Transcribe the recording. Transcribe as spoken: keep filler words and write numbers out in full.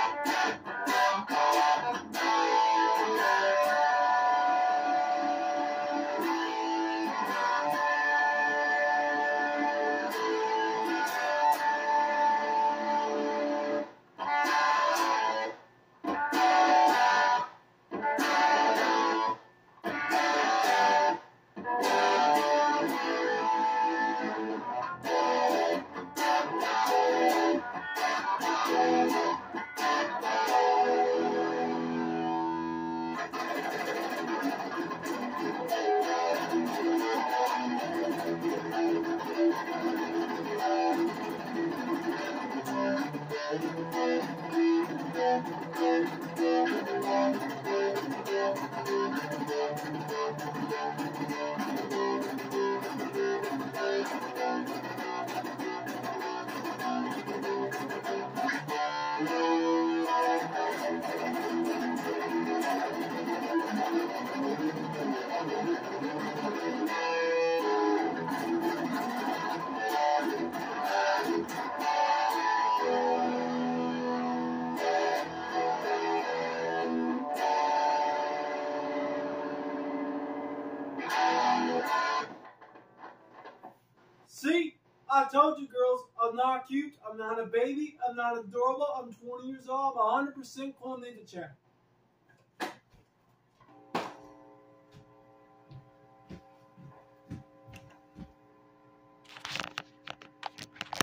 See, I told you girls, I'm not cute, I'm not a baby, I'm not adorable, I'm twenty years old, I'm one hundred percent Clone Ninja Chat.